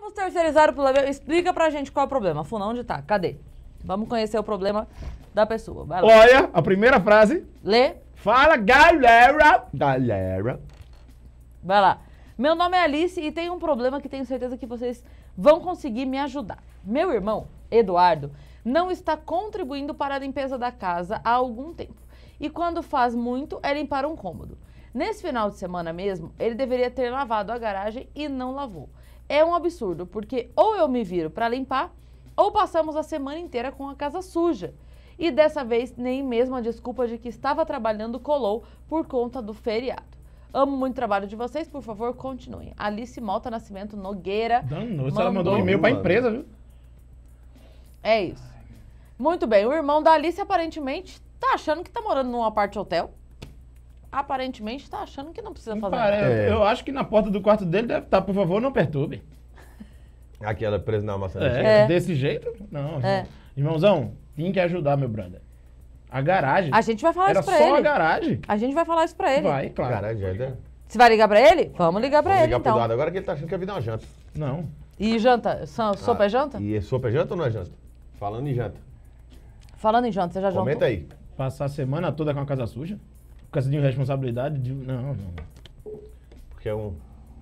vamos terceirizar o problema. Explica pra gente qual é o problema. Afinal, onde tá? Cadê? Vamos conhecer o problema da pessoa. Vai lá. Olha, a primeira frase. Lê. Fala, galera. Galera. Vai lá. Meu nome é Alice e tenho um problema que tenho certeza que vocês vão conseguir me ajudar. Meu irmão, Eduardo, não está contribuindo para a limpeza da casa há algum tempo. E quando faz muito, é limpar um cômodo. Nesse final de semana mesmo, ele deveria ter lavado a garagem e não lavou. É um absurdo, porque ou eu me viro para limpar, ou passamos a semana inteira com a casa suja. E dessa vez, nem mesmo a desculpa de que estava trabalhando colou por conta do feriado. Amo muito o trabalho de vocês, por favor, continuem. Alice Malta Nascimento Nogueira. Danou, ela mandou um e-mail pra empresa, viu? É isso. Muito bem, o irmão da Alice aparentemente tá achando que tá morando num apart-hotel. Aparentemente tá achando que não precisa fazer nada. Eu acho que na porta do quarto dele deve estar, por favor, não perturbe. Aquela presa na maçanetinha. É. Desse jeito? Não. É. Irmãozão, tem que ajudar, meu brother. A garagem. A gente vai falar Era isso pra ele. só a garagem. A gente vai falar isso pra ele. Vai, claro. Caralho, já Você vai ligar pra ele? Vamos ligar pra Vamos ele, ligar pro então. Eduardo agora que ele tá achando que a vida é uma janta. Não. E janta? Sopa é janta? E sopa é janta ou não é janta? Falando em janta. Falando em janta, você já jantou? Comenta aí. Passar a semana toda com a casa suja? Por causa de responsabilidade? Não. Porque é um...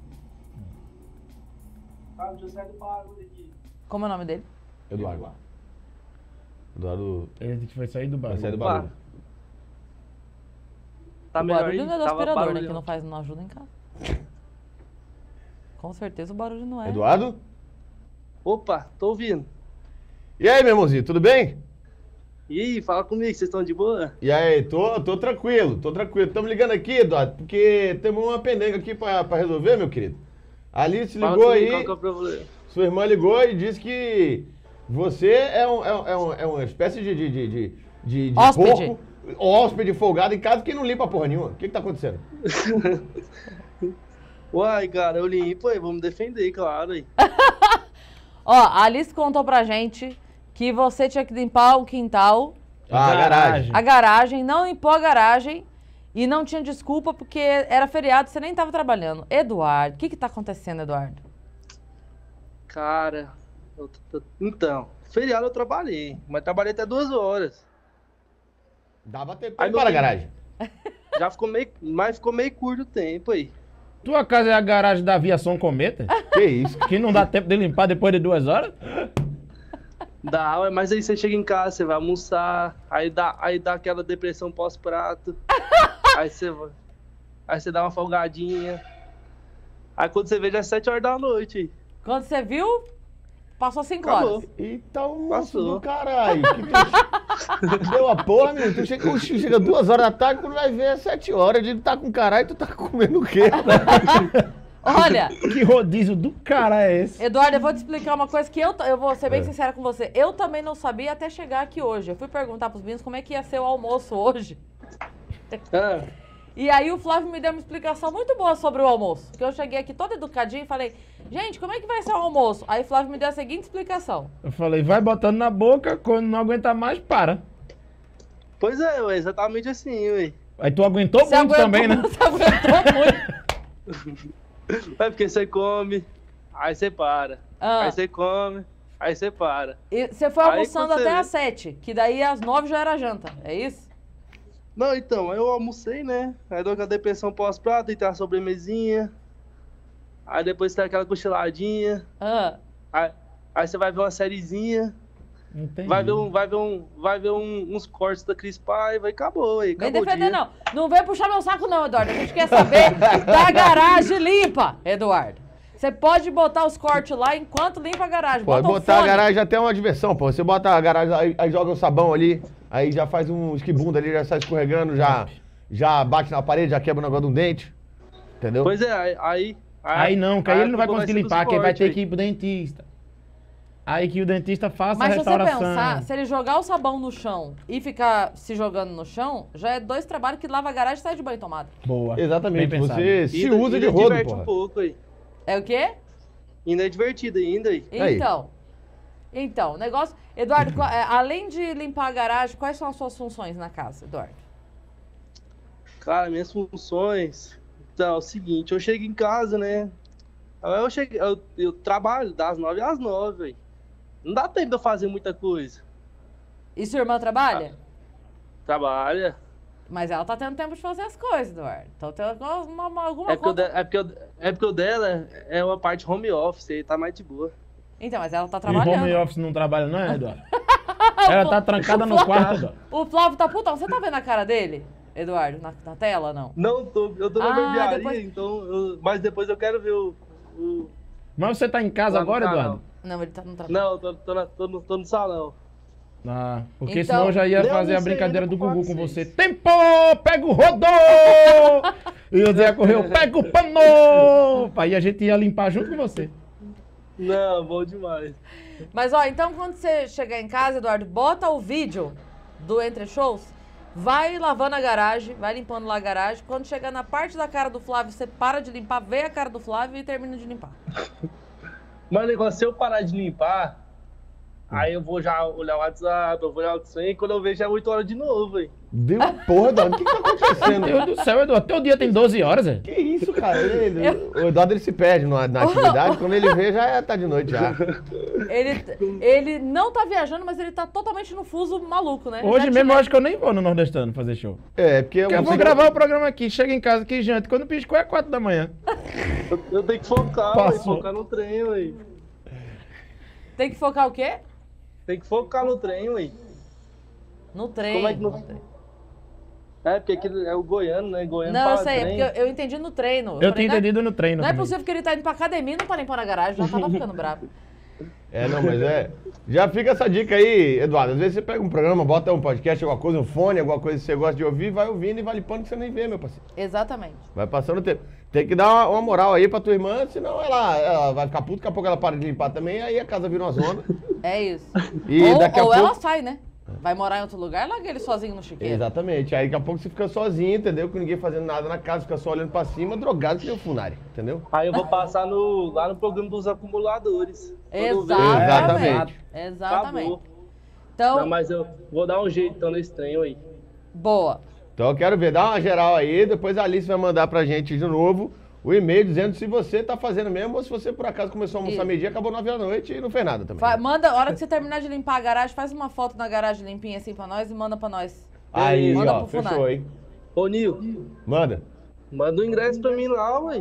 Como é o nome dele? Eduardo. Eduardo Ele vai sair do bar. vai sair do barulho. Tá O melhor barulho aí? não é do Tava aspirador, né? Que barulhão. não ajuda em casa. Com certeza o barulho não é. Eduardo? Opa, tô ouvindo. E aí, meu irmãozinho, tudo bem? E aí, fala comigo, vocês estão de boa? E aí, tô tranquilo, tô tranquilo. Estamos ligando aqui, Eduardo, porque temos uma pendenga aqui pra resolver, meu querido. A Alice Fala ligou comigo, aí, qual que é o problema? sua irmã ligou e disse que você é uma espécie de Hóspede. porco, hóspede folgado em casa que não limpa porra nenhuma. O que tá acontecendo? Uai, cara, eu limpo aí, vou me defender, claro aí. Ó, a Alice contou pra gente que você tinha que limpar o quintal, Ah, a garagem. a garagem, não limpou a garagem e não tinha desculpa porque era feriado e você nem tava trabalhando. Eduardo, o que tá acontecendo, Eduardo? Cara, então, feriado eu trabalhei, mas trabalhei até 2 horas. Dava tempo Aí, para a meu garagem. Já ficou meio curto o tempo aí. Tua casa é a garagem da aviação Cometa? Que isso? Que não dá tempo de limpar depois de 2 horas? Dá, ué, mas aí você chega em casa, você vai almoçar, aí dá aquela depressão pós-prato. aí você dá uma folgadinha. Aí quando você vê já é 7 horas da noite. Quando você viu, passou 5 Acabou. horas. Eita, moço Passou. do caralho. Que deu a porra, meu. Tu chega 2 horas da tarde, quando vai ver é 7 horas. Ele tá com caralho, tu tá comendo o quê? Olha, Que rodízio do cara é esse? Eduardo, eu vou te explicar uma coisa que eu vou ser bem sincera com você. Eu também não sabia até chegar aqui hoje. Eu fui perguntar pros meninos como é que ia ser o almoço hoje. Ah, E aí o Flávio me deu uma explicação muito boa sobre o almoço. Que eu cheguei aqui toda educadinha e falei, gente, como é que vai ser o almoço? Aí o Flávio me deu a seguinte explicação. Eu falei, vai botando na boca, quando não aguentar mais, para. pois é, ué, exatamente assim, ué. Aí tu aguentou Você muito aguentou, também, né? Você aguentou muito. É porque você come, aí você para. Ah. Aí você come, aí você para. E você foi Aí almoçando quando você até vê- às 7, que daí às 9 já era janta, é isso? Não, então, eu almocei, né? Aí dou aquela depressão pós-prato, tem a sobremesinha. Aí depois tem aquela cochiladinha. Ah. Aí você vai ver uma sériezinha. Entendi. Vai ver uns cortes da Cris Paiva e acabou, aí. Vem Acabou o defender, dia. não. Não vem puxar meu saco, não, Eduardo. A gente quer saber da garagem limpa, Eduardo. Você pode botar os cortes lá enquanto limpa a garagem. Pode Bota um botar a fone. garagem até uma diversão, pô. Você bota a garagem, aí joga o sabão ali, aí já faz um esquibunda ali, já sai escorregando, já bate na parede, já quebra o negócio de um dente. Entendeu? Pois é, Aí não, que aí ele não vai a culpa conseguir ser dos limpar, que ele vai ter cortes, que ir pro dentista. Aí que o dentista faça a Mas se você restauração. pensar, se ele jogar o sabão no chão e ficar se jogando no chão, já é 2 trabalhos que lava a garagem e sai de banho tomado. Boa. Exatamente, Bem pensado. você se Ainda- usa de ainda rodo, diverte porra. um pouco aí. É o quê? Ainda é divertido ainda aí. Aí. Então, o negócio... Eduardo, além de limpar a garagem, quais são as suas funções na casa, Eduardo? Cara, minhas funções... Então, é o seguinte, eu chego em casa, né? Aí eu trabalho das 9 às 9, velho. Não dá tempo de eu fazer muita coisa. E sua irmã trabalha? Trabalha. Mas ela tá tendo tempo de fazer as coisas, Eduardo. Então tem alguma É porque, conta... é porque o dela é uma parte home office, aí tá mais de boa. Então, mas ela tá E trabalhando. home office não trabalha, não é, Eduardo? Ela tá trancada no quarto, Eduardo. O Flávio tá putão. Você tá vendo a cara dele, Eduardo, na tela, não? Não tô, eu tô na barbearia, depois- então. Mas depois eu quero ver o... Mas você tá em casa Lá no agora, canal. Eduardo? Não, ele tá no trabalho. Não, eu tô no salão. Ah, porque Então, senão eu já ia eu fazer não a sei brincadeira ainda do pra Gugu com vocês. você. Tempo! Pega o rodô! E o Zé correu, pega o pano! Aí a gente ia limpar junto com você. Não, bom demais. Mas, ó, então quando você chegar em casa, Eduardo, bota o vídeo do Entre Shows, vai lavando a garagem, vai limpando lá a garagem. Quando chegar na parte da cara do Flávio, você para de limpar, vê a cara do Flávio e termina de limpar. Mas o negócio, se eu parar de limpar, aí eu vou já olhar o WhatsApp, eu vou olhar o trem, quando eu vejo é 8 horas de novo, velho. Deu uma porra, Eduardo. O que tá acontecendo? Meu Deus do céu, Eduardo. Teu dia tem 12 horas, Zé. Que isso, cara? O Eduardo ele se perde na atividade, quando ele vê já tá de noite já. Ele não tá viajando, mas ele tá totalmente no fuso maluco, né? Hoje Já mesmo eu tinha- acho que eu nem vou no Nordestano fazer show. É, porque Eu vou gravar o programa aqui, chega em casa aqui, janta. Quando piscou é 4 da manhã. Eu tenho que focar, Passou. focar no trem, ué. Tem que focar o quê? Tem que focar no trem, ué. No trem. Como é que não- no trem. É, porque aquele é o goiano, né? Goiano Não, eu fala sei, trem. é porque eu entendi no treino. Eu falei, tinha não é- entendido no treino. Não é também. possível que ele tá indo pra academia e não tá limpando a garagem, já tava ficando bravo. É, não, mas é. Já fica essa dica aí, Eduardo. Às vezes você pega um programa, bota um podcast, alguma coisa, um fone, alguma coisa que você gosta de ouvir, vai ouvindo e vai limpando que você nem vê, meu parceiro. Exatamente. Vai passando o tempo. Tem que dar uma moral aí pra tua irmã, senão ela vai ficar puta, daqui a pouco ela para de limpar também, aí a casa vira uma zona. É isso. E ou daqui a ou ela pouco- sai, né? Vai morar em outro lugar, larga ele sozinho no chiqueiro. Exatamente. Aí daqui a pouco você fica sozinho, entendeu? Com ninguém fazendo nada na casa, fica só olhando pra cima, drogado que nem o Funari, entendeu? Aí eu vou passar lá no programa dos acumuladores. Quando eu ver, Exatamente. Exatamente. Exatamente. acabou. Então, Não, mas eu vou dar um jeito então nesse trem aí. boa. Então eu quero ver, dá uma geral aí, depois a Alice vai mandar pra gente de novo o e-mail dizendo se você tá fazendo mesmo ou se você por acaso começou a almoçar Isso. meio-dia, acabou 9 da noite e não fez nada também. Manda, a hora que você terminar de limpar a garagem, faz uma foto na garagem limpinha assim pra nós e manda pra nós. Aí, Manda ó, pro Funari. fechou, hein? Ô, Nil, Manda. manda o ingresso pra mim lá, ué.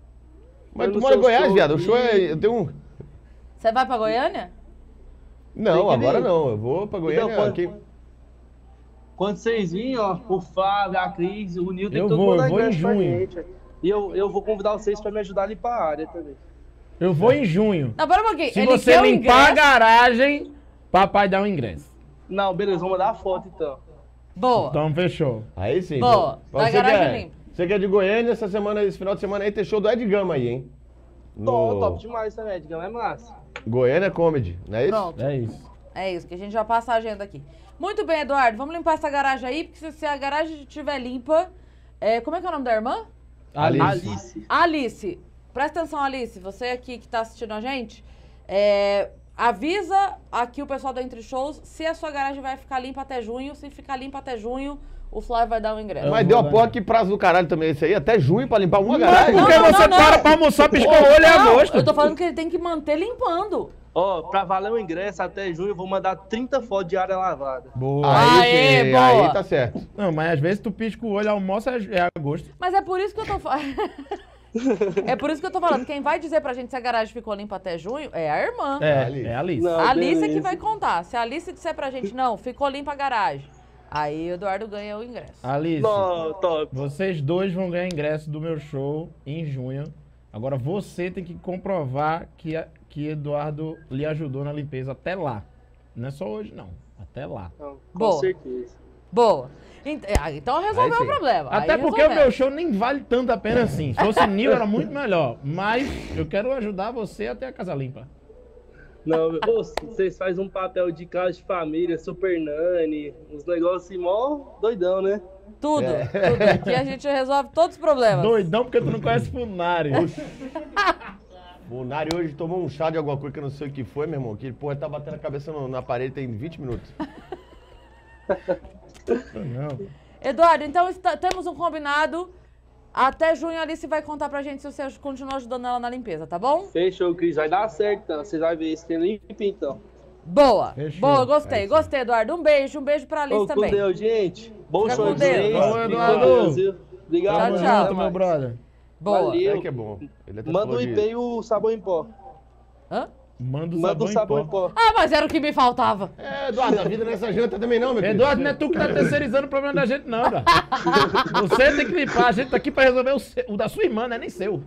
Mas Eu tu no mora em seu Goiás, show viado? O aqui. show é. Eu tenho um. Você vai pra Goiânia? Não, Tem que agora vir. não. Eu vou pra Goiânia. Então, aqui. Quando vocês virem, ó, o Fábio, a Cris, o Nil, tem Eu que todo vou, mundo dar eu vou em ingresso pra junho. gente. E eu vou convidar vocês pra me ajudar a limpar a área também. Eu vou em junho. Não, pera um pouquinho. Se Ele você quer o limpar a ingresso. garagem, papai dá um ingresso. Não, beleza, vamos mandar a foto então. Boa. Então fechou. Aí sim. Boa. Então, Da você garagem que é- limpa. Você que é de Goiânia, essa semana, esse final de semana aí, tem show do Ed Gama aí, hein? Top demais também, digamos, é massa. Goiânia Comedy, não é isso? Pronto. É isso. É isso, que a gente já passa a agenda aqui. Muito bem, Eduardo. Vamos limpar essa garagem aí, porque se a garagem estiver limpa... como é que é o nome da irmã? Alice. Alice. Alice. Presta atenção, Alice. Você aqui que tá assistindo a gente, avisa aqui o pessoal do Entre Shows se a sua garagem vai ficar limpa até junho. Se ficar limpa até junho, o Flávio vai dar um ingresso. Mas Eu deu vou a dar. porra que prazo do caralho também esse aí, até junho pra limpar uma garagem. Porque não, você não. para pra almoçar, piscou o olho em Não, agosto. eu tô falando que ele tem que manter limpando. Ó, pra valer o ingresso até junho, eu vou mandar 30 fotos de área lavada. Boa. Aê, sim, boa. aí tá certo. Não, mas às vezes tu pisca o olho, almoça é agosto. Mas é por isso que eu tô falando. É por isso que eu tô falando. Quem vai dizer pra gente se a garagem ficou limpa até junho é a irmã. É, Alice. é a Alice. Não. A Alice é que beleza. vai contar. Se a Alice disser pra gente, não, ficou limpa a garagem, aí o Eduardo ganha o ingresso. Alice, Não, top. vocês dois vão ganhar ingresso do meu show em junho. Agora você tem que comprovar que Eduardo lhe ajudou na limpeza até lá. Não é só hoje, não. Até lá. Não, com Boa. certeza. Boa. Então resolveu Aí o sim. problema. Até Aí porque o meu resolvemos. show nem vale tanto a pena assim. Se fosse Nil, era muito melhor. Mas eu quero ajudar você até a casa limpa. Não, ô, vocês fazem um papel de casa de família, super nani, uns negócios assim, mó doidão, né? Tudo, tudo. Aqui a gente resolve todos os problemas. Doidão porque tu não conhece Funari. O Nari hoje tomou um chá de alguma coisa que eu não sei o que foi, meu irmão. Que porra tá batendo a cabeça na parede tem 20 minutos. Não. Eduardo, então temos um combinado Até junho a Alice vai contar pra gente se você continua ajudando ela na limpeza, tá bom? Fechou, Cris. Vai dar certo, então. Vocês vão ver esse tem limpo, então. Boa. Fechou. Boa, gostei. É isso. Gostei, Eduardo. Um beijo pra Alice Ô, também. com Deus, gente. Bom Fica show com de Deus. vocês. Falou, Fica com Eduardo. Deus, viu? Obrigado. Tchau, Tamo tchau. junto, meu brother. Boa. Valeu. É que é bom. Ele até Manda falou o de- IP e o sabão em pó. Hã? Manda o Manda o sabão em pó. Ah, mas era o que me faltava. É, Eduardo, a vida nessa janta também não, meu querido. Eduardo, não é tu que tá terceirizando o problema da gente, não, velho. Você tem que limpar, a gente tá aqui pra resolver o da sua irmã, não é nem seu.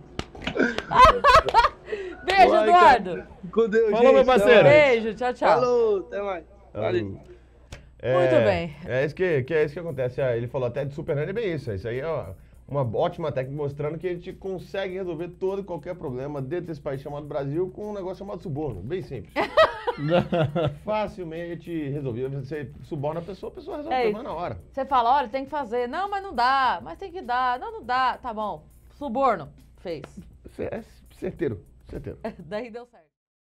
Beijo, Vai, Eduardo. cara. Com Deus, Falou, gente. meu parceiro. Até mais. Beijo, tchau, tchau. Falou, até mais. Valeu. Muito bem. É isso que acontece. Ele falou até de Super Nani, é bem isso. Isso aí é uma ótima técnica mostrando que a gente consegue resolver todo e qualquer problema dentro desse país chamado Brasil com um negócio chamado suborno. Bem simples. Facilmente resolvido. Você suborna a pessoa resolve o problema na hora. Você fala, olha, tem que fazer. Não, mas não dá. Mas tem que dar. Não, não dá. Tá bom. Suborno. Fez. É certeiro. Daí deu certo.